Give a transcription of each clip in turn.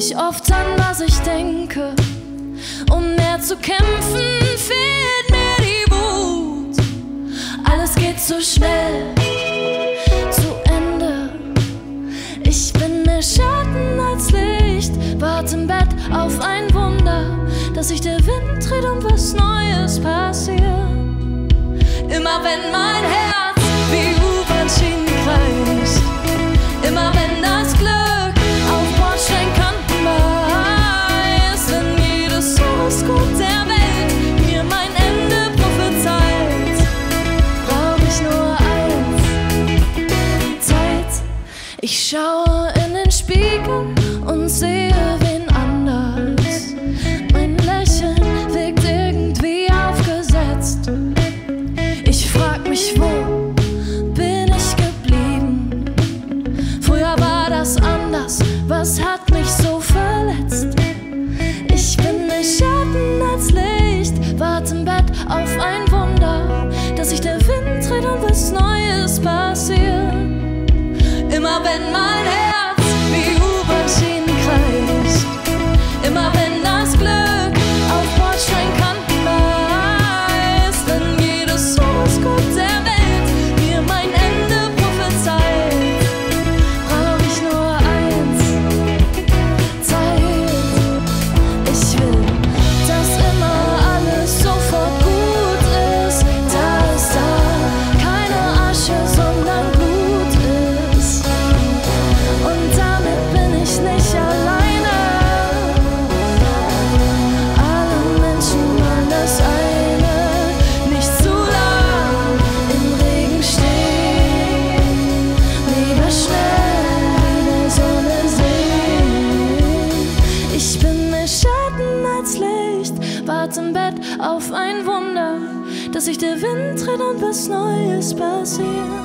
mich oft an, was ich denke. Um mehr zu kämpfen, fehlt mir die Wut. Alles geht so schnell zu Ende. Ich bin mehr Schatten als Licht, warte im Bett auf ein Wunder, dass sich der Wind dreht und was Neues passiert. Immer wenn mein Herz wie U-Bahn-Schienen kreist, immer wenn das Glück auf Bordsteinkanten ist, wenn jedes Horoskop der Welt mir mein Ende prophezeit, brauch ich nur eins: Zeit. Ich schaue in den Spiegel und sehe wen anders. Mein Lächeln wirkt irgendwie aufgesetzt. Ich frag mich, wo bin ich geblieben? Früher war das anders, was hat mich so verletzt? Ich bin mehr Schatten als Licht, warte im Bett auf ein Wunder, dass sich der Wind dreht und was Neues passiert. Immer wenn mein Herz wie U-Bahn-Schienen kreist, immer wenn das Glück auf Bordsteinkanten ist, wenn jedes Horoskop der Welt mir mein Ende prophezeit, brauch ich nur eins: Zeit. Ich will, dass immer alles sofort gut ist, dass da keine Asche, sondern Blut ist. Und damit bin ich nicht alleine. Alle Menschen wollen das eine: nicht zu lang im Regen stehen, lieber schnell der Sonne sehen. Ich bin mehr Schatten als Licht, warte im Bett auf ein Wunder, dass sich der Wind dreht und was Neues passiert.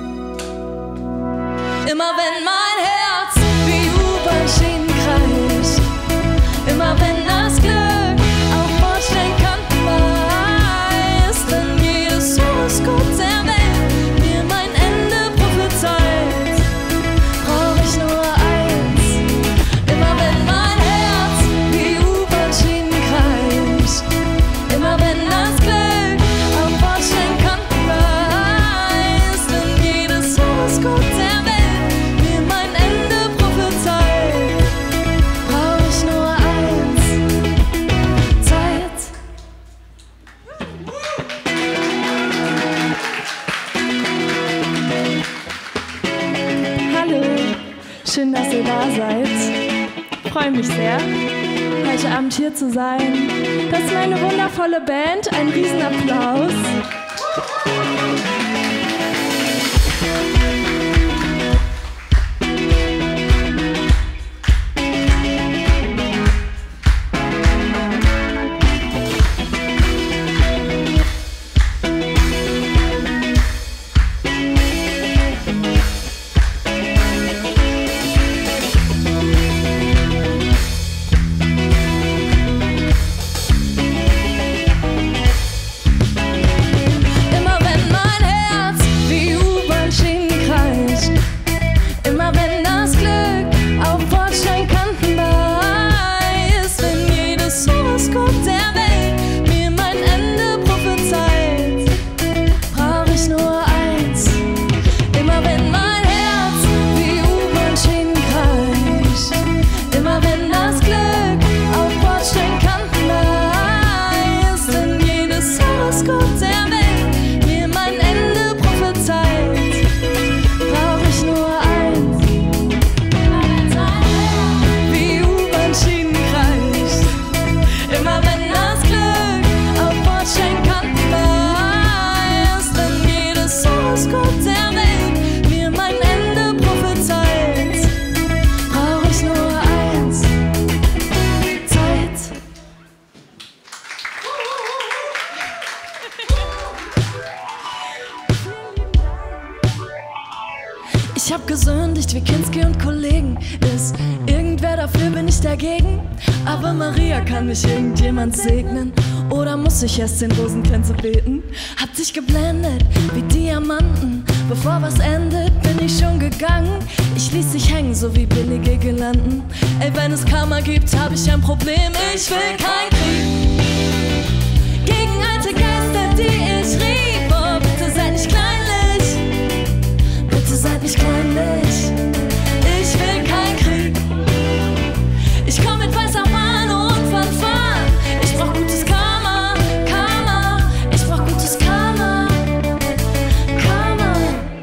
Immer wenn mein Herz wie U-Bahn-Schienen kreist, immer wenn das Glück auf Bordsteinkanten ist, wenn jedes Horoskop der Welt mir mein Ende prophezeit, brauch ich nur eins: immer wenn mein Herz wie U-Bahn-Schienen kreist, immer wenn das Glück auf Bordsteinkanten ist, wenn jedes Horoskop der Welt mir mein Ende prophezeit, brauch ich nur eins: Zeit. Hallo, schön, dass ihr da seid. Freue mich sehr, heute Abend hier zu sein. Das ist meine wundervolle Band. Ein Riesenapplaus. Immer wenn mein Herz wie U-Bahn-Schienen kreist, immer wenn das Glück auf Bordsteinkanten ist, wenn jedes Horoskop der Welt mir mein Ende prophezeit, brauch ich nur eins: immer wenn mein Herz wie U-Bahn-Schienen kreist, immer wenn das Glück auf Bordsteinkanten ist, wenn jedes Horoskop der Welt mir mein Ende prophezeit, brauch ich nur eins: wie U-Bahn-Schienen kreist, immer wenn das Glück auf Bordsteinkanten ist, wenn jedes Horoskop der Welt mir mein Ende prophezeit, brauch ich nur eins: Zeit. Ich hab gesündigt wie Kinski und Kollegen. Ist irgendwer dafür, bin ich dagegen? Aber Maria, kann mich irgendjemand segnen? Oder muss ich erst den Rosenkränze beten? Hab dich geblendet wie Diamanten. Bevor was endet, bin ich schon gegangen. Ich ließ dich hängen, so wie billige Girlanden. Ey, wenn es Karma gibt, hab ich ein Problem. Ich will kein Krieg gegen alte Geister, die ich rieb. Oh, bitte seid nicht kleinlich, bitte seid nicht kleinlich. Ich will kein Krieg. Ich komm mit weißer Fahne und Fanfaren. Ich brauch gutes Karma, Karma. Ich brauch gutes Karma, Karma.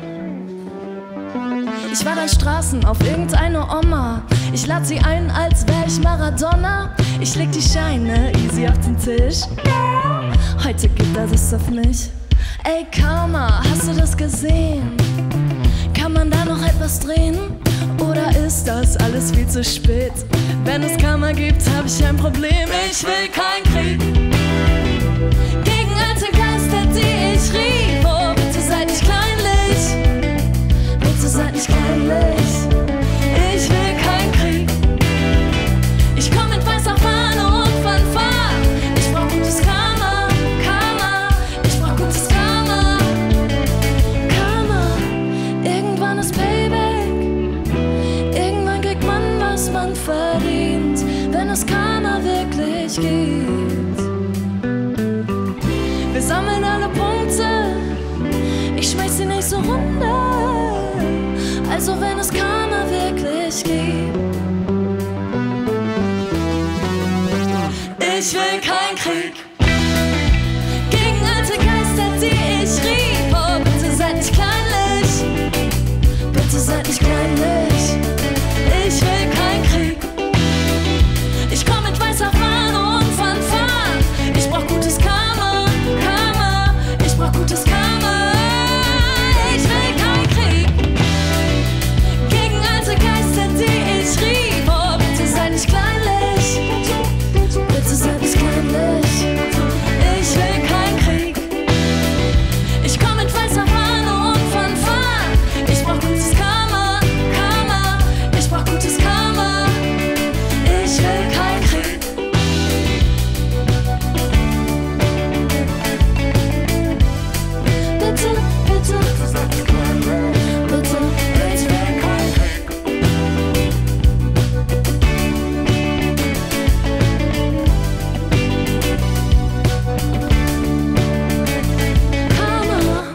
Ich war dann Straßen auf irgendeine Oma. Ich lad sie ein, als wär ich Maradona. Ich leg die Scheine easy auf den Tisch. Heute gibt es auf mich. Ey Karma, hast du das gesehen? Kann man da noch etwas drehen? Oder ist das alles viel zu spät? Wenn es Karma gibt, hab ich ein Problem. Ich will kein Krieg gegen alte Geister, die ich rieb. Oh, bitte seid nicht kleinlich, bitte seid nicht kleinlich. Ich will kein Krieg. Ich komm mit weißer Fahne und Fanfaren. Ich brauch gutes Karma, Karma. Ich brauch gutes Karma, Karma. Irgendwann ist Payback. Irgendwann kriegt man, was man verdient, wenn es Karma wirklich gibt. Wir sammeln alle Punkte, ich schmeiß sie nicht so runter. Also wenn es Karma wirklich gibt. Ich will kein Krieg gegen alte Geister, die ich rieb. Oh, bitte seid nicht kleinlich, bitte seid nicht kleinlich. Ich will kein Krieg. Ich komm mit weißer Fahne und Fanfaren. Ich brauch gutes Karma, Karma. Ich brauch gutes Karma. Ich will kein Krieg gegen alte Geister, die ich rieb. Oh, bitte seid nicht kleinlich, bitte seid nicht kleinlich. Ich will kein Krieg. Ich komm mit weißer Fahne und Fanfaren. Ich brauch gutes Karma, Karma. Ich brauch gutes Karma. Ich will kein Krieg. Bitte, bitte, bitte, ich will kein Krieg. Karma.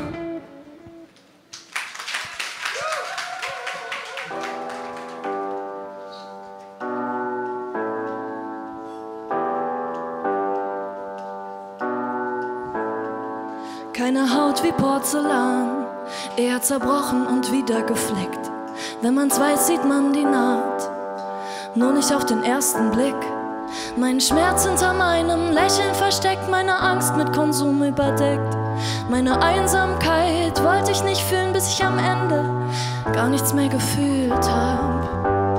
Keine Haut wie Porzellan, eher zerbrochen und wieder gefleckt. Wenn man's weiß, sieht man die Naht, nur nicht auf den ersten Blick. Mein Schmerz hinter meinem Lächeln versteckt, meine Angst mit Konsum überdeckt. Meine Einsamkeit wollte ich nicht fühlen, bis ich am Ende gar nichts mehr gefühlt hab.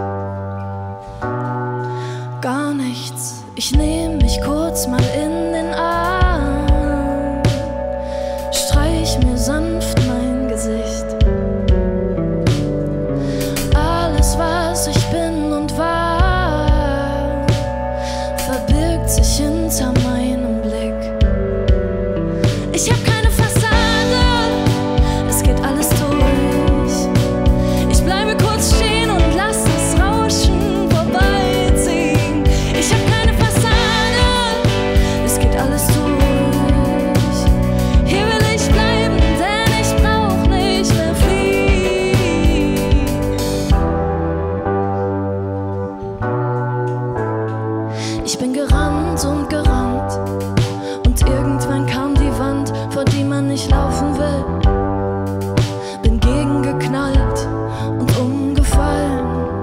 Gar nichts, ich nehm mich kurz mal in den Arm, streich mir sanft mein Gesicht. Alles, was ich bin und war, verbirgt sich hinter meinem Blick. Ich hab keine Fassade, es geht alles durch. Ich bleibe kurz stehen und lass das Rauschen vorbeiziehen. Ich hab keine Fassade, es geht alles durch. Hier will ich bleiben, denn ich brauch nicht mehr fliehen. Ich bin gerannt und gerannt und irgendwann kam die Wand, vor die man nicht laufen will. Bin gegengeknallt und umgefallen.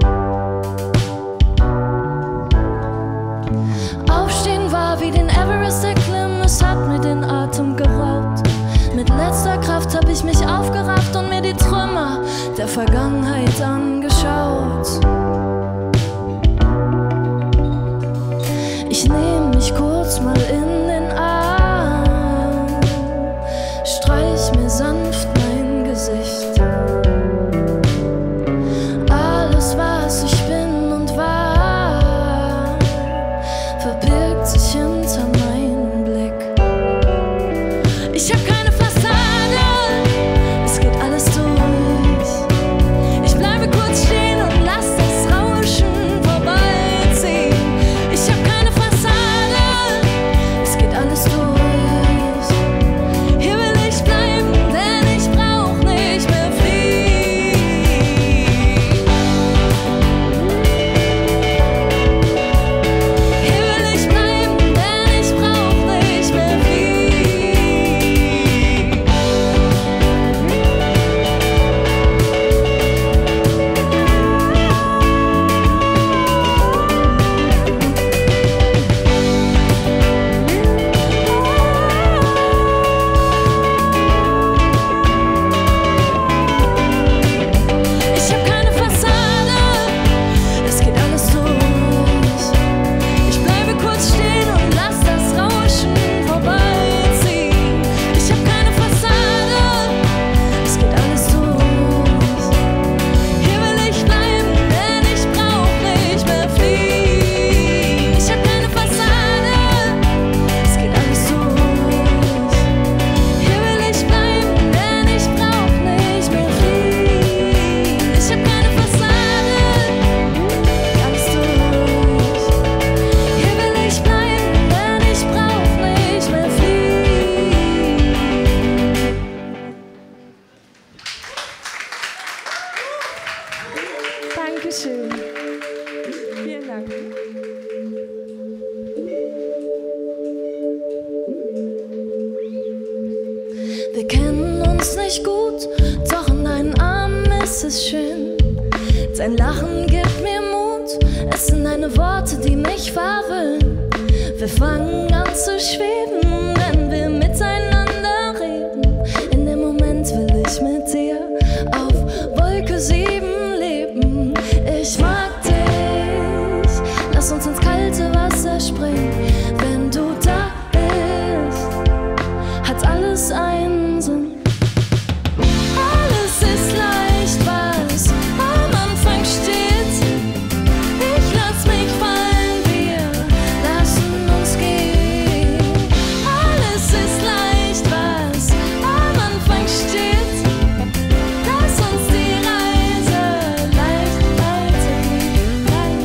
Aufstehen war wie den Everest erklimmen, es hat mir den Atem geraubt. Mit letzter Kraft hab ich mich aufgerafft und mir die Trümmer der Vergangenheit angeschaut. Ich nehm mich kurz mal in den Arm, streich mir sanft mein Gesicht. Alles, was ich bin und war, verbirgt sich hinter meinem Blick. Ich hab keine Fassade, es geht alles durch. Ich bleibe kurz Wir kennen uns nicht gut, doch in deinen Armen ist es schön. Dein Lachen gibt mir Mut, es sind deine Worte, die mich verwöhnen. Wir fangen an zu schweben, wenn wir miteinander reden. In dem Moment will ich mit dir auf Wolke 7 leben. Ich mag dich, lass uns ins kalte Wasser springen. Wenn du da bist, hat alles einen Sinn. Alles ist leicht, was am Anfang steht. Ich lass mich fallen, wir lassen uns gehen. Alles ist leicht, was am Anfang steht. Lass uns die Reise leicht weitergehen,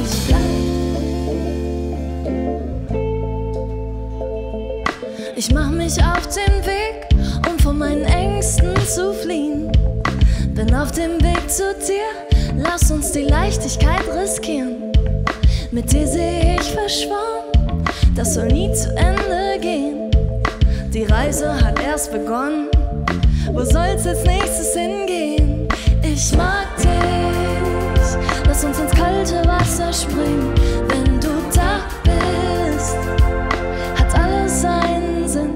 leicht. Ich mach mich auf den Weg, um von meinen Ängsten zu fliehen. Bin auf dem Weg zu dir, lass uns die Leichtigkeit riskieren. Mit dir seh ich verschwommen, das soll nie zu Ende gehen. Die Reise hat erst begonnen, wo soll's als nächstes hingehen? Ich mag dich, lass uns ins kalte Wasser springen. Wenn du da bist, hat alles einen Sinn.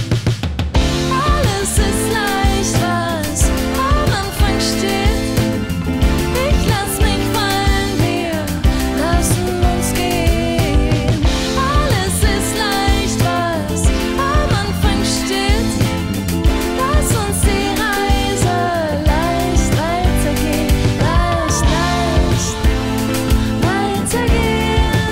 Alles ist leicht, was am Anfang steht. Ich lass mich fallen, wir lassen uns gehen. Alles ist leicht, was am Anfang steht. Lass uns die Reise leicht weitergehen, leicht, leicht weitergehen,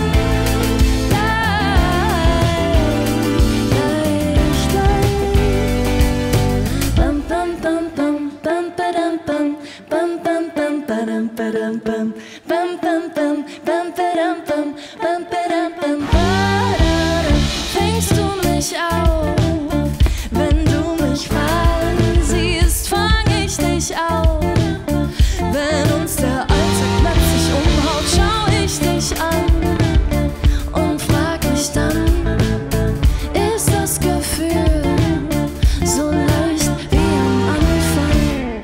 leicht, leicht. Bam bam bam bam bam badam bam bam bam bam badam badam bam bam bam bam bam badam bam bam badam bam badam. Fängst du mich auf, wenn du mich fallen siehst, fang ich dich auf. Wenn uns der Alltag plötzlich umhaut, schau ich dich an und frag mich dann, ist das Gefühl so leicht wie am Anfang?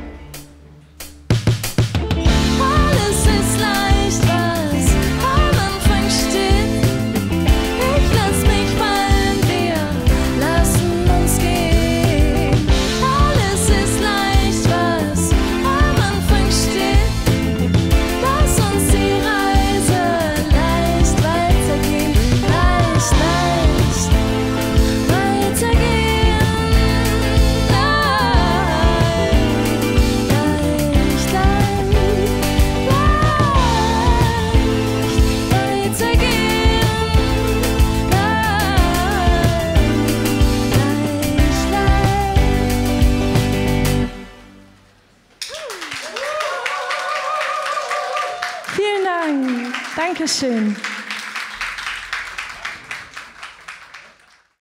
Alles ist leicht, was am Anfang steht. Ich lass mich fallen, wir lassen uns gehen. Alles ist leicht, was am Anfang steht. Lass uns die Reise leicht weitergehen, leicht, leicht weitergehen, leicht, leicht, Vielen Dank. Dankeschön.